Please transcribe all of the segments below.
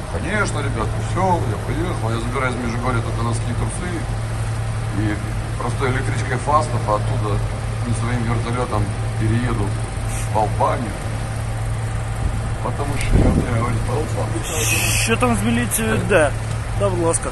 Конечно, ребята, все, я поехал, я забираю из Межигорья только носки и трусы. И просто электричкой Фастов, а оттуда своим вертолетом перееду в Албанию. Потому що я говорю, Албанию. Що там з міліцією йде? Да, будь ласка.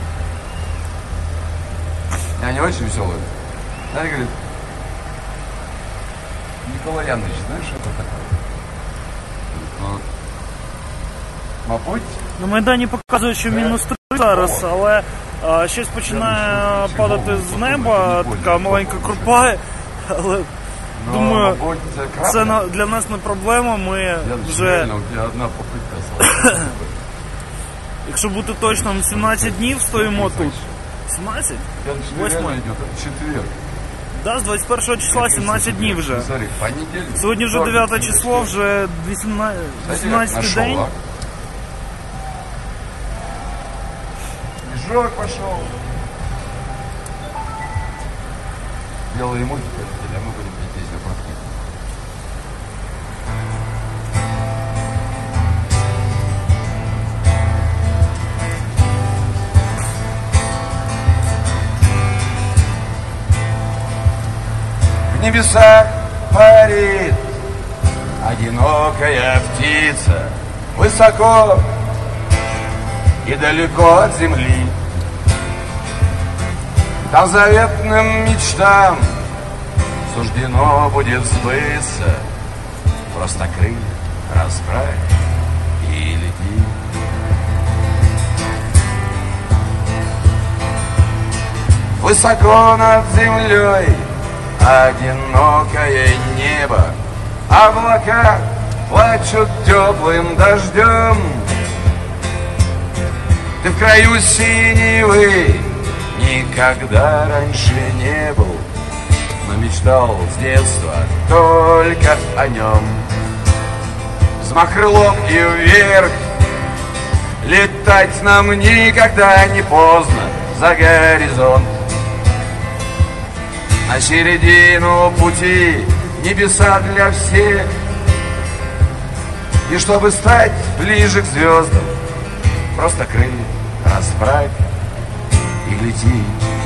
Я не очень веселый. Она говорит, Николай Яныч, знаешь, что это такое? Ну, мабуть. На Майдані показують, що мінус 3 зараз, але щось починає падати з неба, така маленька крупа, але думаю, це для нас не проблема, ми вже, якщо бути точним, 17 днів стоїмо тут. 17? 8? Четверг. Да, з 21 числа 17 днів вже. Сьогодні вже 9 число, вже 18 день. Снежок пошел. Белые мультики, а мы будем петь песню про книгу. В небесах парит одинокая птица, высоко и далеко от земли. Там заветным мечтам суждено будет сбыться. Просто крылья расправь и лети. Высоко над землей одинокое небо, облака плачут теплым дождем. Ты в краю синевы никогда раньше не был, но мечтал с детства только о нем. Взмах крылом и вверх, летать нам никогда не поздно за горизонт. На середину пути небеса для всех, и чтобы стать ближе к звездам, просто крылья расправь и лети.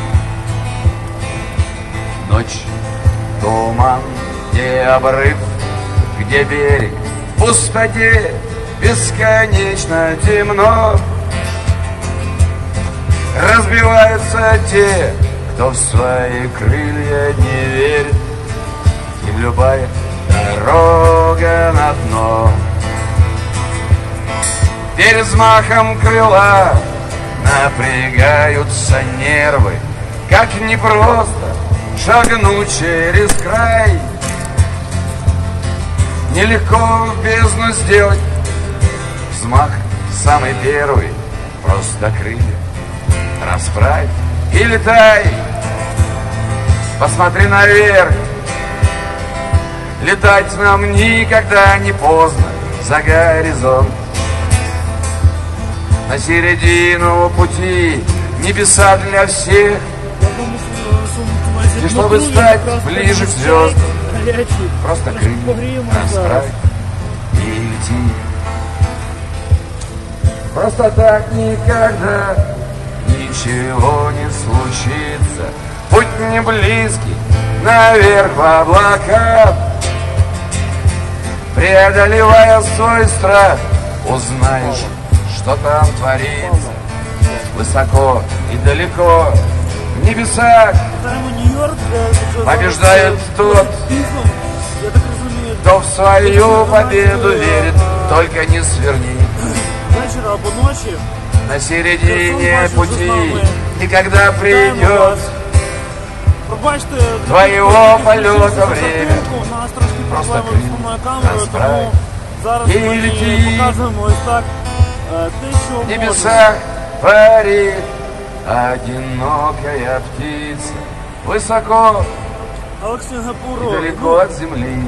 Ночь, туман, где обрыв, где берег, в пустоте бесконечно темно. Разбиваются те, кто в свои крылья не верит, им любая дорога на дно. Перед взмахом крыла напрягаются нервы, как непросто шагнуть через край. Нелегко в бездну сделать взмах самый первый, просто крылья расправь и летай. Посмотри наверх, летать нам никогда не поздно за горизонт. На середину пути небеса для всех, и чтобы стать ближе к звездам, просто крылья расправь и лети. Просто так никогда ничего не случится. Путь не близкий, наверх в облака. Преодолевая свой страх, узнаешь, что там творится. Высоко и далеко в небесах побеждает тот, кто в свою победу верит. Только не сверни на середине пути, и когда придет твоего полета время, просто крылья расправь и лети. В небесах парит одинокая птица, высоко и далеко от земли.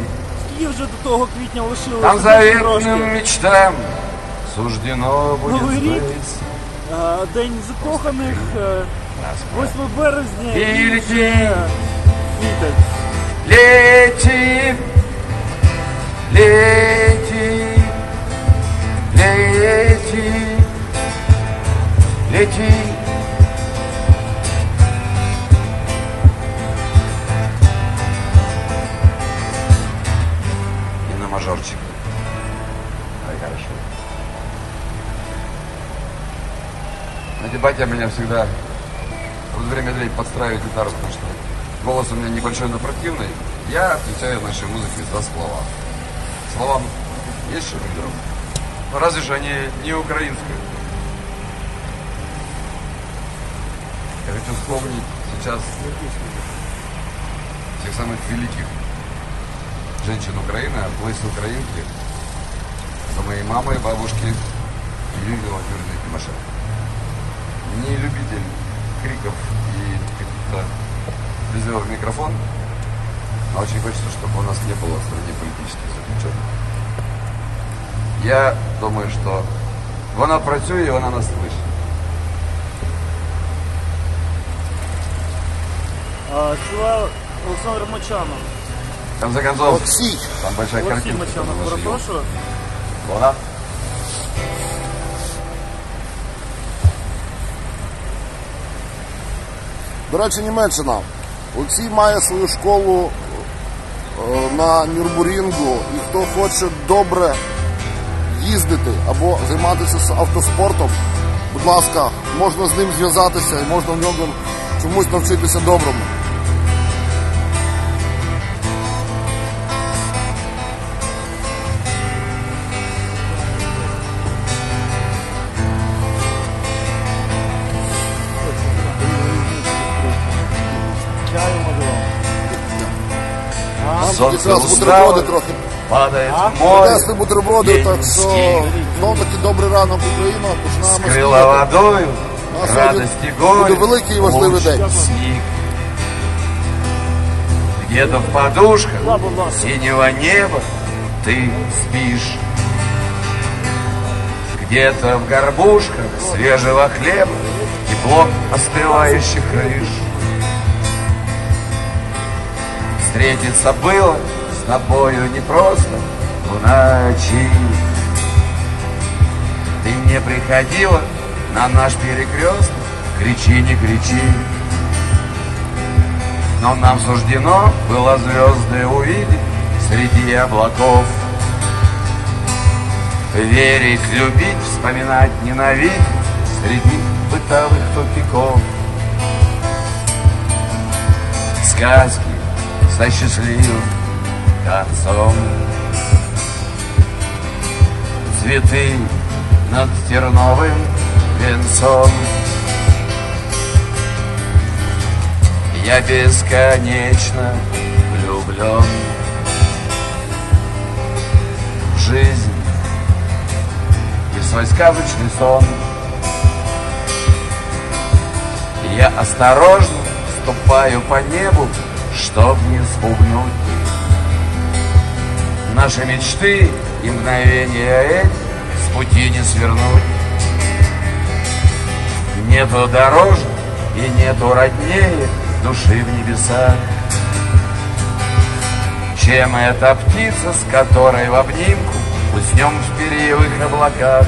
Там заветным мечтам суждено будет сбыться. День закоханих, 8 березня. І лети, лети, лети, лети, лети. И на мажорчик. Ой, хорошо. Знаете, батя меня всегда вот время дрей подстраивает гитару, потому что голос у меня небольшой, но противный. Я отвечаю в нашей музыке за слова. Словам есть что делать? Но разве же они не украинские? Я хочу вспомнить сейчас тех самых великих женщин Украины, Ларисы Украинки, за моей мамой, бабушки Юлии Владимировны Тимошенко. Не любитель криков и каких-то призывов в микрофон, но очень хочется, чтобы у нас не было в стране политических заключенных. Я думаю, що вона працює і вона нас слышить. Співав Олександр Мочанов. В конце концов, Олексій. Там большая Олексій картинка. Мочанов, перепрошую. Вона? До речі, Німеччина. Олексій має свою школу на Нюрбурінгу, і хто хоче добре їздити або займатися автоспортом, будь ласка, можна з ним зв'язатися і можна в нього чомусь навчитися доброму. Сонце Якраз бутерброди устало, трохи. падає в море, Принесли бутерброди, так що знов таки добрий ранок, Україна, починаємо скрила водою, А сьогодні радості горі, буде великий і важливий луч, день. сніг. Где-то в подушках синего неба ты спишь. Где-то в горбушках свежего хлеба тепло остывающих крыш. Встретиться было с тобою непросто в ночи. Ты не приходила на наш перекресток, кричи, не кричи. Но нам суждено было звезды увидеть среди облаков. Верить, любить, вспоминать, ненавидеть среди бытовых тупиков. Сказки со счастливым концом. Цветы над терновым венцом. Я бесконечно влюблен в жизнь и в свой сказочный сон. Я осторожно ступаю по небу, чтоб не спугнуть наши мечты и мгновения эти с пути не свернуть. Нету дороже и нету роднее души в небесах, чем эта птица, с которой в обнимку уснем в перьевых облаках.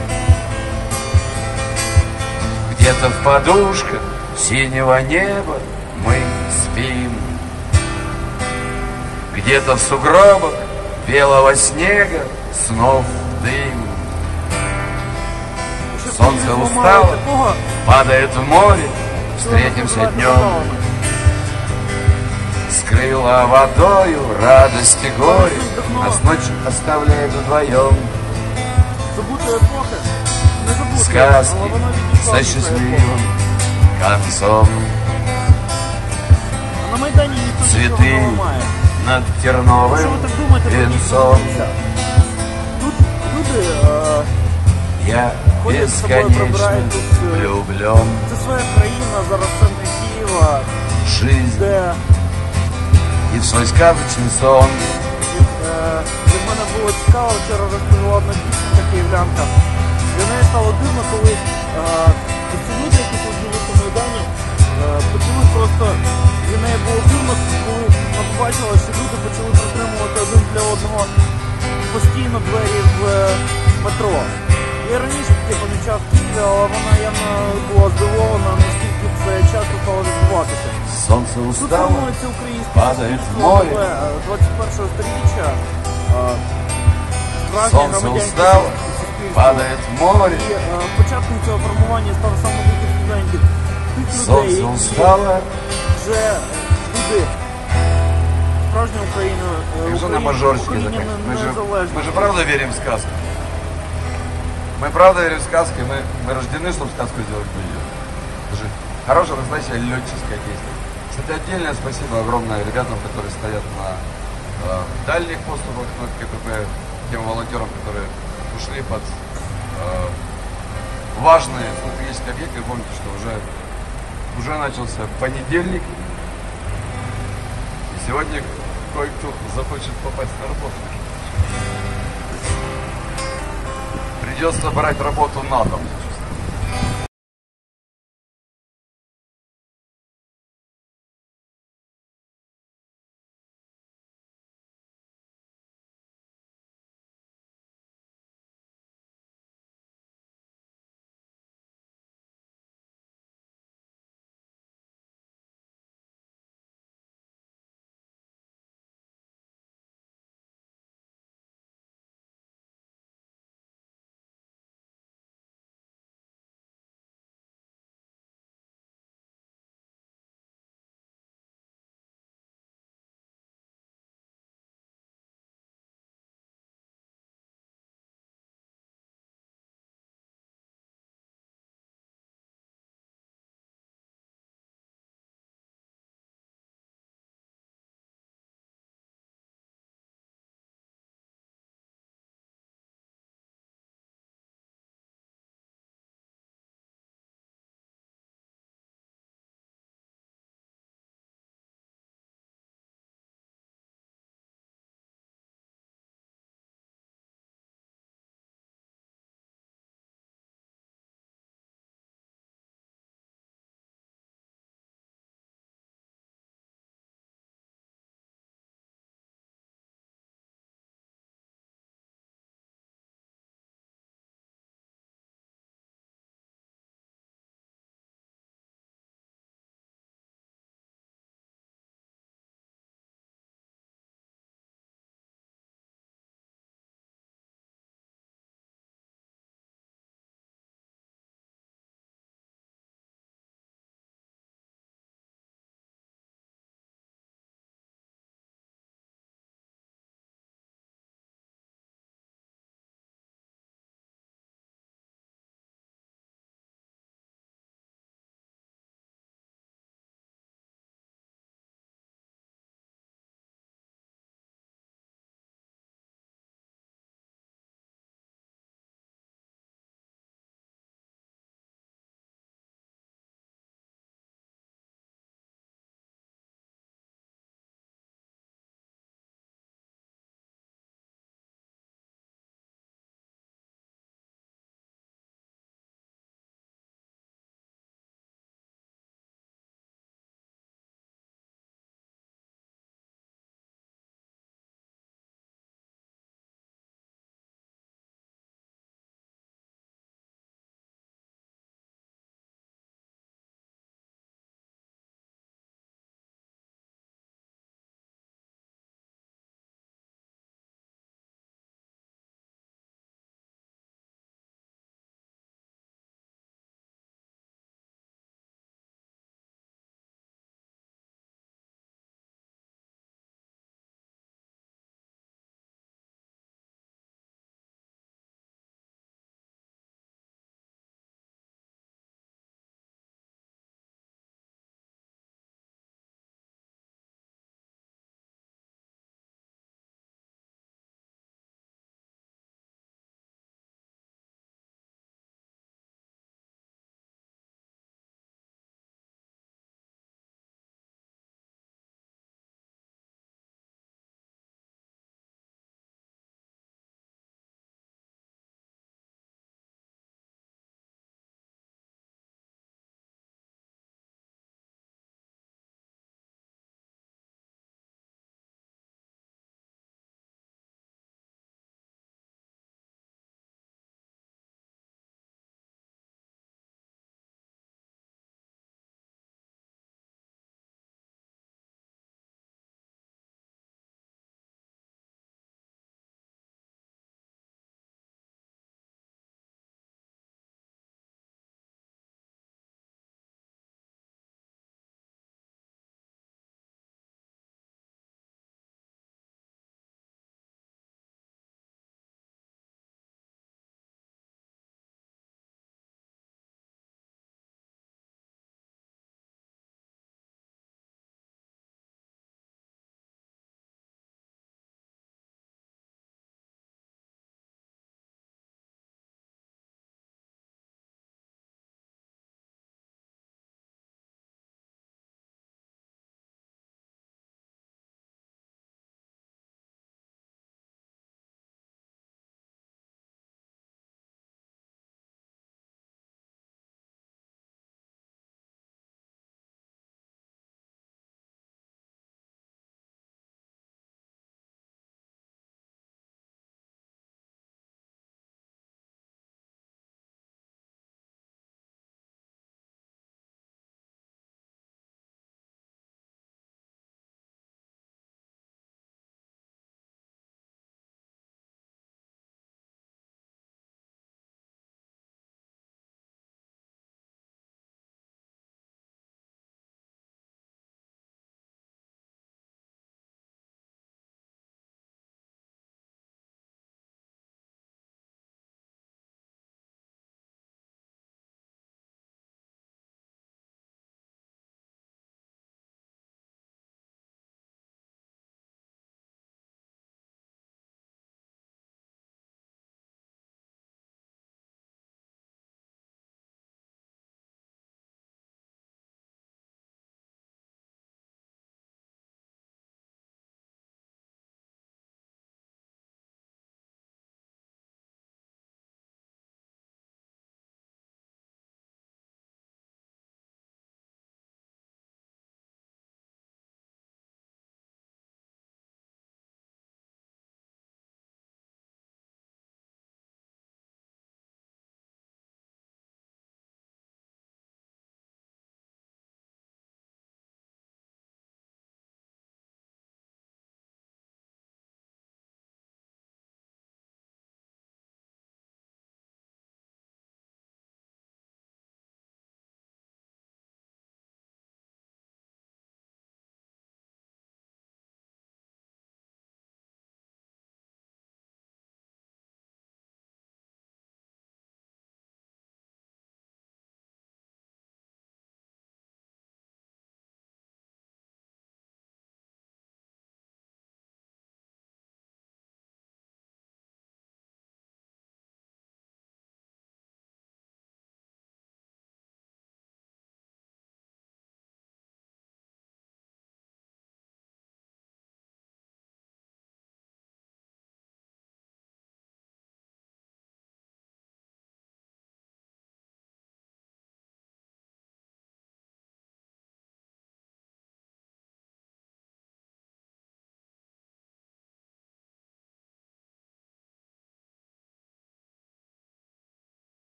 Где-то в подушках синего неба мы спим, где-то в сугробах белого снега снов дым. Солнце устало, падает в море, встретимся днем. Скрыла водою радость и горе, нас ночь оставляет вдвоем. Сказки со счастливым концом. Цветы над терновым венцом. Я бесконечно влюблен. Це своя країна, зараз центр Києва. Жизнь Де и в свой сказочный сон. для мене було цікаво, вчора розповіла одна дівчинка київлянка. Для неї стало дивно, коли ці люди, які тут живуть у Майдані, почали просто, для неї було дивно, коли вона побачила, що люди почали притримувати один для одного постійно двері в метро. Я раніше таке помічав в Києві, інформацію, але вона явно була здивована, наскільки це часто стало відбуватися. Солнце Тут устало, формується українське падає в суспільство море. 21-го сторіччя, справжнє Солнце громадянське устало, суспільство. падает в море. І початком цього формування став саме вихід студентів. Тих людей, Солнце які устало. вже люди справжня Україна, Как же на мажорчике Україна заканчивать? незалежна. Мы же правда верим в сказки. Мы правда верим в сказки, мы рождены, чтобы сказку сделать ее. Это же хорошая, настоящая летческая песня. Кстати, отдельное спасибо огромное ребятам, которые стоят на дальних поступах на КПП, тем волонтерам, которые ушли под важные стратегические объекты. Помните, что уже начался понедельник, и сегодня кое-кто захочет попасть на работу. Придется брать работу на дом.